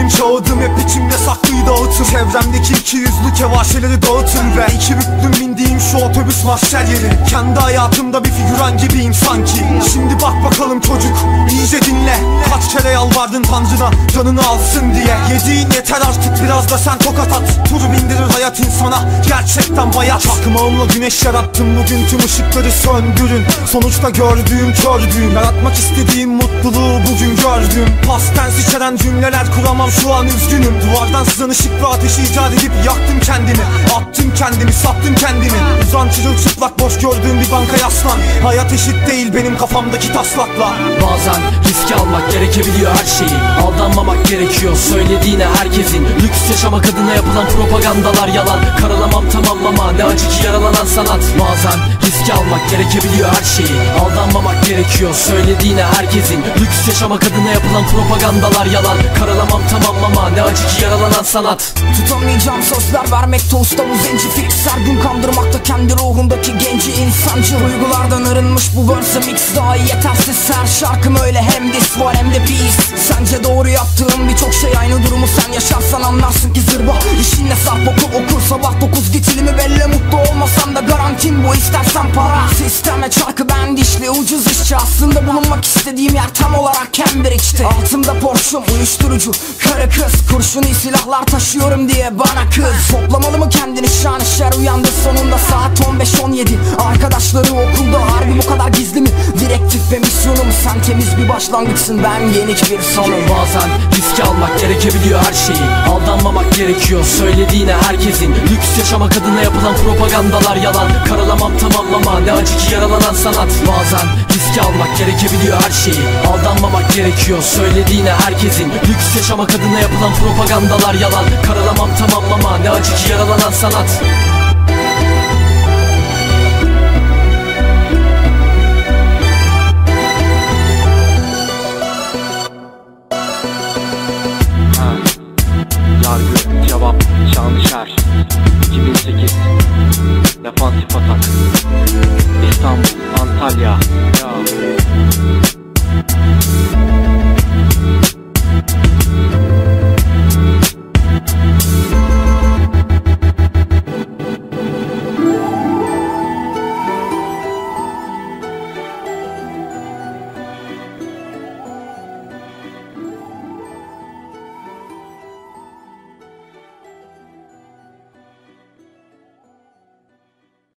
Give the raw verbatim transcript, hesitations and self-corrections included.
için çağırdım, hep içimde saklıydı ağıtım. Çevremdeki iki yüzlü kevaşeleri dağıtın ve iki büklüm bindiğim şu otobüs mahşer yeri. Kendi hayatımda bir figüran gibiyim sanki. Şimdi bak bakalım çocuk, iyice dinle. Kaç kere yalvardın Tanrı'na canını alsın diye. Yediğin yeter artık, biraz da sen tokat at. Tur bindirir hayat insana, gerçekten bayat. Çakmağımla güneş yarattım, bugün tüm ışıkları söndürün. Sonuçta gördüğüm kördüğüm, yaratmak istediğim mutluluğu bugün gördüm. Past tense içeren cümleler kuramam, şu an üzgünüm. Duvardan sızan ışık ve ateşi icat edip yaktım kendimi. Attım kendimi, sattım kendimi. Uzan çırılçıplak boş gördüğüm bir banka yaslan. Hayat eşit değil benim kafamdaki taslakla. Bazen riske almak gerekebiliyor her şeyi. Aldanmamak gerekiyor söylediğine herkesin. Lüks yaşamak adına yapılan propagandalar yalan. Karalamam tamamlama, ne acı ki yaralanan sanat. Bazen riske almak gerekebiliyor her şeyi. Aldanmamak gerekiyor söylediğine herkesin. Lüks yaşamak adına yapılan propagandalar yalan. Karalamam tamamlama, ne acı ki yaralanan sanat. Tutamayacağım sözler vermekte usta bu zenci fix. Her gün kandırmakta kendi ruhundaki genci insancı. Duygulardan arınmış bu verse mix dahi yetersiz. Her şarkım öyle, hem dis var hem de peace. Sence doğru yaptığım birçok şey aynı durumu sen yaşarsan anlarsın ki zırva. İşinle sarp oku okur sabah dokuz git ilimi belli. Mutlu olmasam da garantim bu, istersen para. Sisteme çarkı ben dişli ucuz işçi. Aslında bulunmak istediğim yer tam olarak Cambridge'ti. Altımda Porsche'um uyuşturucu, karı kız, kurşuni silahlar taşıyorum diye bana kız. Toplamalı mı kendini şan şer, uyandı sonunda saat on beş on yedi. Arkadaşları okulda, harbi bu kadar gizli mi? Direktif ve misyonum, sen temiz bir başlangıçsın, ben yenik bir sonum. Bazen riske almak gerekebiliyor her şeyi. Aldanmamak gerekiyor söylediğine herkesin. Lüks yaşamak adına yapılan propagandalar yalan. Karalamam tamamlama, ne acı ki yaralanan sanat. Bazen riske almak gerekebiliyor her şeyi. Aldanmamak gerekiyor söylediğine herkesin. Lüks yaşamak adına yapılan propagandalar yalan. Karalamam tamamlama, ne acı ki yaralanan sanat. Yargı, cevap, Şanışer iki bin sekiz Defansif atak İstanbul, Antalya ya.